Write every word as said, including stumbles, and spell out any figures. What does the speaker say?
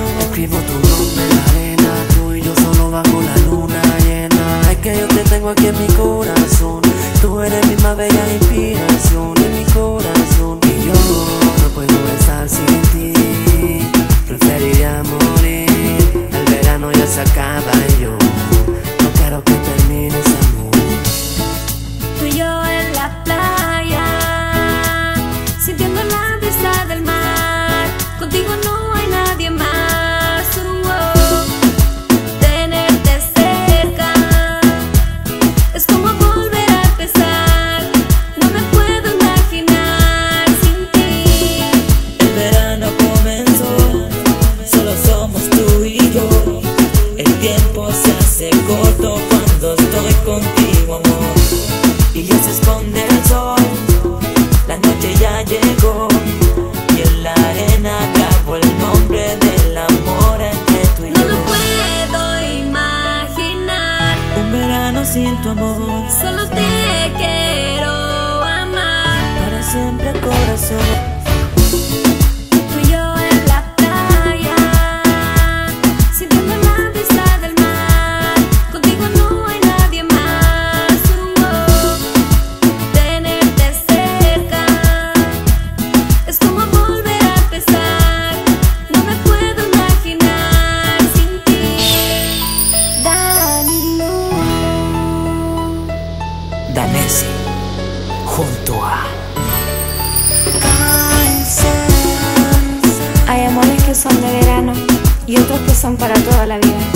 Escribo tu nombre en la arena, tú y yo solo bajo la luna llena. Es que yo te tengo aquí en mi corazón, tú eres mi más bella inspiración en mi corazón. Y yo no puedo estar sin ti, preferiría morir. El verano ya se acaba y yo no quiero que termine ese amor. Tú y yo en la playa, sintiendo la brisa del mar. Contigo no hay nadie más. Uh, oh. Tenerte cerca es como volver a empezar. No me puedo imaginar sin ti. El verano comenzó, solo somos tú y yo. El tiempo se hace corto cuando estoy contigo, amor. Y ya se esconde el sol, la noche ya llegó, y en la arena grabo el nombre del amor entre tú y yo. No lo puedo imaginar, Un verano sin tu amor, solo te quiero amar. para siempre, corazón. Tú y yo en la playa, sintiendo la brisa del mar. Contigo no hay nadie más. Uh, oh. Tenerte cerca es como volver a empezar. No me puedo imaginar sin ti. Danilu. Danesi, junto a Hay amores que son de verano y otros que son para toda la vida.